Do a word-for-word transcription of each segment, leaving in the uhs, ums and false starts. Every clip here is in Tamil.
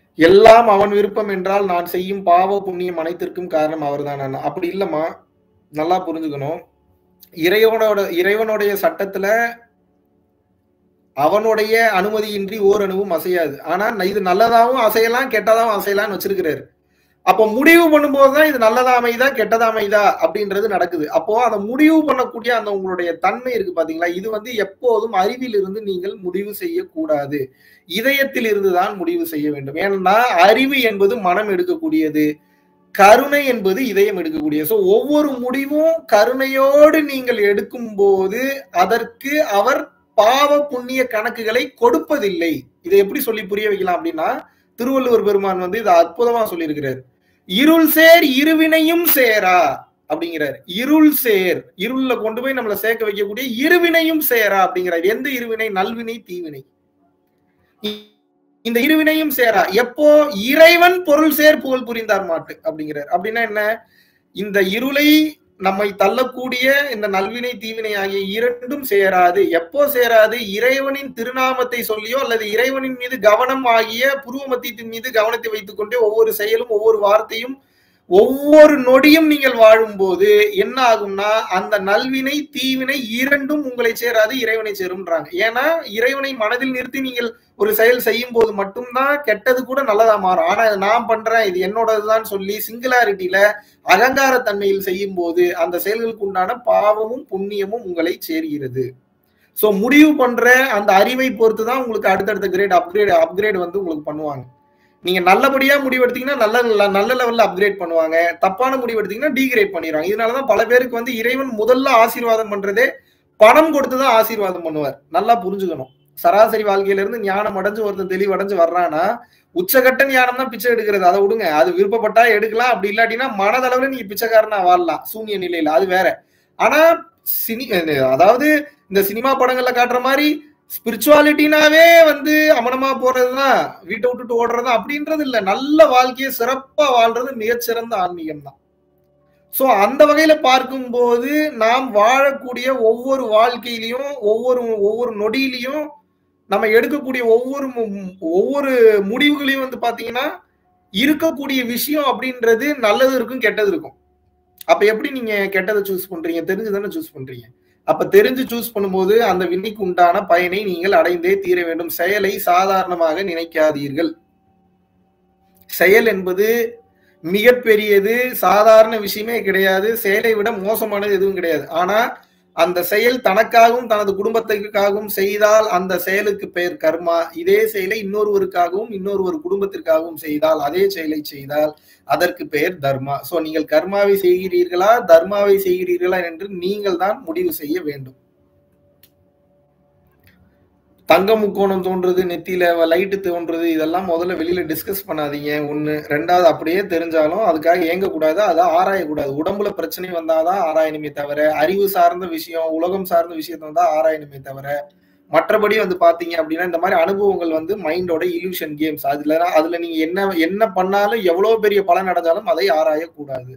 எல்லாம் அவன் விருப்பம் என்றால் நான் செய்யும் பாவ புண்ணியம் அனைத்திற்கும் காரணம் அவர்தான். அப்படி இல்லம்மா, நல்லா புரிஞ்சுக்கணும். இறைவனோட இறைவனுடைய சட்டத்துல அவனுடைய அனுமதியின்றி ஓரணுவும் அசையாது. ஆனா இது நல்லதாவும் அசையலாம், கெட்டதாவும் அசையலாம்னு வச்சிருக்கிறாரு. அப்போ முடிவு பண்ணும்போதுதான் இது நல்லதா அமைதா கெட்டதா அமைதா அப்படின்றது நடக்குது. அப்போ அந்த முடிவு பண்ணக்கூடிய அந்த உங்களுடைய தன்மை இருக்கு பாத்தீங்களா, இது வந்து எப்போதும் அறிவில் இருந்து நீங்கள் முடிவு செய்யக்கூடாது. இதயத்தில் இருந்துதான் முடிவு செய்ய வேண்டும். ஏன்னா அறிவு என்பது மனம் எடுக்கக்கூடியது, கருணை என்பது இதயம் எடுக்கக்கூடியது. ஸோ ஒவ்வொரு முடிவும் கருணையோடு நீங்கள் எடுக்கும் போது அதற்கு அவர் பாவ புண்ணிய கணக்குகளை கொடுப்பதில்லை. இதை எப்படி சொல்லி புரிய வைக்கலாம் அப்படின்னா, திருவள்ளுவர் பெருமான் வந்து இதை அற்புதமா சொல்லியிருக்கிறார். இருள் சேர் இருவினையும் சேரா அப்படிங்கிறார். இருள் சேர், இருள்ல கொண்டு போய் நம்மளை சேர்க்க வைக்கக்கூடிய இருவினையும் சேரா அப்படிங்கிறார். எந்த இருவினை? நல்வினை, தீவினை. இந்த இருவினையும் சேரா எப்போ? இறைவன் பொருள் சேர் புகழ் புரிந்தார் மாட்டு அப்படிங்கிறார். அப்படின்னா என்ன? இந்த இருளை நம்மை தள்ளக்கூடிய இந்த நல்வினை தீவினை ஆகிய இரண்டும் சேராது. எப்போ சேராது? இறைவனின் திருநாமத்தை சொல்லியோ அல்லது இறைவனின் மீது கவனம் ஆகிய புருவ மத்தியத்தின் மீது கவனத்தை வைத்துக் கொண்டே ஒவ்வொரு செயலும் ஒவ்வொரு வார்த்தையும் ஒவ்வொரு நொடியும் நீங்கள் வாழும் போது என்ன ஆகும்னா அந்த நல்வினை தீவினை இரண்டும் உங்களை சேராது, இறைவனை சேரும்ன்றாங்க. ஏன்னா இறைவனை மனதில் நிறுத்தி நீங்கள் ஒரு செயல் செய்யும் போது மட்டும்தான் கெட்டது கூட நல்லதா மாறும். ஆனா நான் பண்றேன், இது என்னோடதுதான் சொல்லி சிங்குலாரிட்டியில அகங்கார தன்மையில் செய்யும் போது அந்த செயல்களுக்கு உண்டான பாவமும் புண்ணியமும் உங்களை சேருகிறது. சோ முடிவு பண்ற அந்த அறிவை பொறுத்து தான் உங்களுக்கு அடுத்தடுத்த கிரேட் அப்கிரேட் அப்கிரேட் வந்து உங்களுக்கு பண்ணுவாங்க. நீங்க நல்லபடியா முடிவெடுத்தீங்கன்னா நல்ல நல்ல லெவல்ல அப்கிரேட் பண்ணுவாங்க, தப்பான முடிவெடுத்தீங்கன்னா டிகிரேட் பண்ணிடுவாங்க. இதனாலதான் பல பேருக்கு வந்து இறைவன் முதல்ல ஆசீர்வாதம் பண்றதே பணம் கொடுத்துதான் ஆசீர்வாதம் பண்ணுவார். நல்லா புரிஞ்சுக்கணும். சராசரி வாழ்க்கையில இருந்து ஞானம் அடைஞ்சு ஒருத்தன் தெளிவடைஞ்சு வர்றான்னா உச்சகட்ட ஞானம் தான் பிச்சை எடுக்கிறது. அதை விடுங்க, அது விருப்பப்பட்டா எடுக்கலாம், அப்படி இல்லாட்டினா மனதளவுல நீங்க பிச்சைக்காரனா வாழலாம் சூன்ய நிலையில, அது வேற. ஆனா சினி அதாவது இந்த சினிமா படங்கள்ல காட்டுற மாதிரி ஸ்பிரிச்சுவாலிட்டினாவே வந்து அமனமா போறதுதான், வீட்டை விட்டுட்டு ஓடுறதா அப்படின்றது இல்ல. நல்ல வாழ்க்கையை சிறப்பா வாழ்றது மிகச்சிறந்த ஆன்மீகம் தான். சோ அந்த வகையில பார்க்கும்போது நாம் வாழக்கூடிய ஒவ்வொரு வாழ்க்கையிலையும் ஒவ்வொரு ஒவ்வொரு நொடியிலையும் நம்ம எடுக்கக்கூடிய ஒவ்வொரு ஒவ்வொரு முடிவுகளையும் வந்து பாத்தீங்கன்னா இருக்கக்கூடிய விஷயம் அப்படின்றது நல்லது இருக்கும் கெட்டது இருக்கும். அப்ப எப்படி நீங்க கெட்டதை சூஸ் பண்றீங்க? தெரிஞ்சுதானே சூஸ் பண்றீங்க. அப்ப தெரிஞ்சு சூஸ் பண்ணும்போது அந்த வினைக்கு உண்டான பயனை நீங்கள் அடைந்தே தீர வேண்டும். செயலை சாதாரணமாக நினைக்காதீர்கள். செயல் என்பது மிகப்பெரியது, சாதாரண விஷயமே கிடையாது. செயலை விட மோசமானது எதுவும் கிடையாது. ஆனா அந்த செயல் தனக்காகவும் தனது குடும்பத்திற்காகவும் செய்தால் அந்த செயலுக்கு பெயர் கர்மா. இதே செயலை இன்னொருவருக்காகவும் இன்னொரு குடும்பத்திற்காகவும் செய்தால், அதே செயலை செய்தால் அதற்கு பெயர் தர்மா. சோ நீங்கள் கர்மாவை செய்கிறீர்களா தர்மாவை செய்கிறீர்களா என்று நீங்கள் தான் முடிவு செய்ய வேண்டும். தங்க முக்கோணம் தோன்றது, நெத்தியில லைட்டு தோன்றது, இதெல்லாம் முதல்ல வெளியில டிஸ்கஸ் பண்ணாதீங்க. ஒண்ணு. ரெண்டாவது, அப்படியே தெரிஞ்சாலும் அதுக்காக ஏங்கக்கூடாது, அதை ஆராயக்கூடாது. உடம்புல பிரச்சனை வந்தாதான் ஆராயணுமே தவிர, அறிவு சார்ந்த விஷயம் உலகம் சார்ந்த விஷயத்த வந்தா ஆராயணுமே தவிர, மற்றபடி வந்து பாத்தீங்க அப்படின்னா இந்த மாதிரி அனுபவங்கள் வந்து மைண்டோட இல்யூஷன் கேம்ஸ். அதுல அதுல நீங்க என்ன என்ன பண்ணாலும் எவ்வளவு பெரிய பலன் அடைஞ்சாலும் அதை ஆராயக்கூடாது.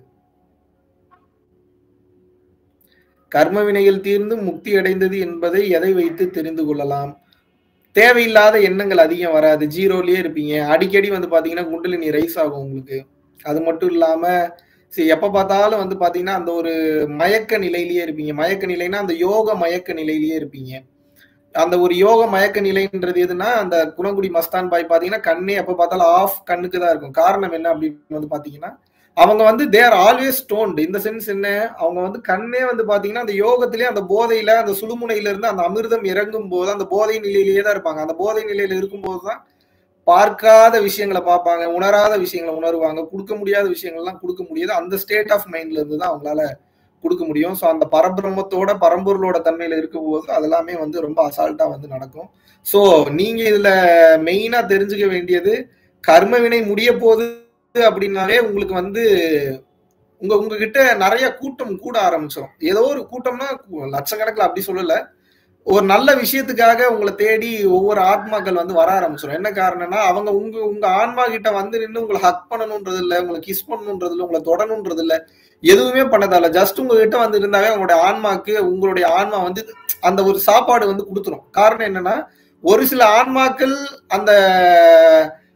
கர்ம வினைகள் தீர்ந்து முக்தி அடைந்தது என்பதை எதை வைத்து தெரிந்து கொள்ளலாம்? தேவையில்லாத எண்ணங்கள் அதிகம் வராது, ஜீரோலயே இருப்பீங்க. அடிக்கடி வந்து பாத்தீங்கன்னா குண்டலினி ரைஸ் ஆகும் உங்களுக்கு. அது மட்டும் இல்லாம சரி எப்ப பார்த்தாலும் வந்து பாத்தீங்கன்னா அந்த ஒரு மயக்க நிலையிலேயே இருப்பீங்க. மயக்க நிலைன்னா அந்த யோக மயக்க நிலையிலேயே இருப்பீங்க. அந்த ஒரு யோக மயக்க நிலைன்றது எதுனா, அந்த குணங்குடி மஸ்தான் பாய் பாத்தீங்கன்னா கண்ணே எப்ப பார்த்தாலும் ஆஃப் கண்ணுக்கு தான் இருக்கும். காரணம் என்ன அப்படின்னு வந்து பாத்தீங்கன்னா அவங்க வந்து தே ஆர் ஆல்வேஸ் ஸ்டோன்ட். இந்த சென்ஸ் என்ன, அவங்க வந்து கண்ணே வந்து பாத்தீங்கன்னா அந்த யோகத்திலேயே அந்த போதையில அந்த சுழுமுனையில இருந்து அந்த அமிர்தம் இறங்கும் போது அந்த போதை நிலையிலேயே தான் இருப்பாங்க. அந்த போதை நிலையில இருக்கும்போதுதான் பார்க்காத விஷயங்களை பார்ப்பாங்க, உணராத விஷயங்களை உணர்வாங்க, கொடுக்க முடியாத விஷயங்கள்லாம் கொடுக்க முடியாது. அந்த ஸ்டேட் ஆஃப் மைண்ட்ல இருந்து தான் அவங்களால கொடுக்க முடியும். ஸோ அந்த பரபிரம்மத்தோட பரம்பொருளோட தன்மையில இருக்கும் போது அதெல்லாமே வந்து ரொம்ப அசால்ட்டா வந்து நடக்கும். ஸோ நீங்க இதுல மெயினா தெரிஞ்சுக்க வேண்டியது, கர்ம வினை முடிய போது அப்படின்னாலே உங்களுக்கு வந்து உங்க உங்ககிட்ட நிறைய கூட்டம் கூட ஆரம்பிச்சிடும். ஏதோ ஒரு கூட்டம்னா லட்சக்கணக்கில் அப்படி சொல்லல, ஒரு நல்ல விஷயத்துக்காக உங்களை தேடி ஒவ்வொரு ஆத்மாக்கள் வந்து வர ஆரம்பிச்சிடும். என்ன காரணம்னா அவங்க உங்க உங்க ஆன்மா கிட்ட வந்து நின்று உங்களை ஹக் பண்ணணும்ன்றது இல்லை, உங்களை கிஸ் பண்ணணும்ன்றது இல்லை, உங்களை தொடணும்ன்றது இல்லை, எதுவுமே பண்ணதால ஜஸ்ட் உங்ககிட்ட வந்து இருந்தாவே உங்களுடைய ஆன்மாக்கு உங்களுடைய ஆன்மா வந்து அந்த ஒரு சாப்பாடு வந்து கொடுத்துரும். காரணம் என்னன்னா, ஒரு சில ஆன்மாக்கள் அந்த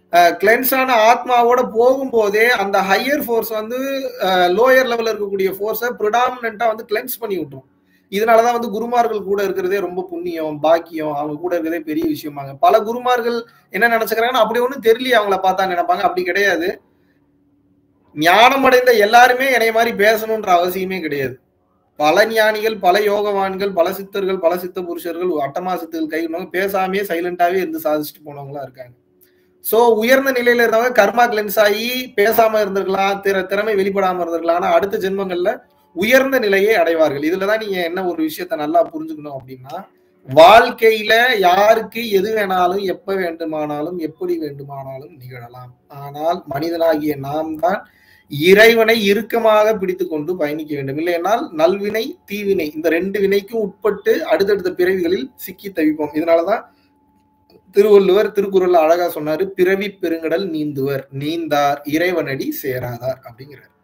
கிளென்ஸ் ஆன ஆத்மாவோட போகும்போதே அந்த ஹையர் ஃபோர்ஸ் வந்து லோயர் லெவல்ல இருக்கக்கூடிய ஃபோர்ஸை ப்ரிடாமினண்டா வந்து கிளென்ஸ் பண்ணி விட்டுரும். இதனாலதான் வந்து குருமார்கள் கூட இருக்கிறதே ரொம்ப புண்ணியம், பாக்கியம், அவங்க கூட இருக்கிறதே பெரிய விஷயமாங்க. பல குருமார்கள் என்ன நினைச்சுக்கிறாங்கன்னா அப்படி ஒண்ணும் தெரியல, அவங்கள பார்த்தா நினைப்பாங்க. அப்படி கிடையாது. ஞானம் அடைந்த எல்லாருமே என்னைய மாதிரி பேசணும்ன்ற அவசியமே கிடையாது. பல ஞானிகள், பல யோகவான்கள், பல சித்தர்கள், பல சித்த புருஷர்கள், அட்டமா சித்தர்கள் கை பேசாமே சைலண்டாவே இருந்து சாதிச்சுட்டு போனவங்களா இருக்காங்க. சோ உயர்ந்த நிலையில இருந்தவங்க கர்மா கிளென்ஸ் ஆகி பேசாம இருந்திருக்கலாம், திற திறமை வெளிப்படாம இருந்திருக்கலாம். ஆனா அடுத்த ஜென்மங்கள்ல உயர்ந்த நிலையை அடைவார்கள். இதுலதான் நீங்க என்ன ஒரு விஷயத்த நல்லா புரிஞ்சுக்கணும் அப்படின்னா, வாழ்க்கையில யாருக்கு எது வேணாலும் எப்ப வேண்டுமானாலும் எப்படி வேண்டுமானாலும் நிகழலாம். ஆனால் மனிதனாகிய நாம் தான் இறைவனை இறுக்கமாக பிடித்து கொண்டு பயணிக்க வேண்டும். இல்லையென்றால் நல்வினை தீவினை இந்த ரெண்டு வினைக்கும் உட்பட்டு அடுத்தடுத்த பிறவிகளில் சிக்கி தவிப்போம். இதனாலதான் திருவள்ளுவர் திருக்குறள் அழகா சொன்னாரு, பிறவி பெருங்கடல் நீந்துவர், நீந்தார் இறைவனடி சேராதார் அப்படிங்கிறார்.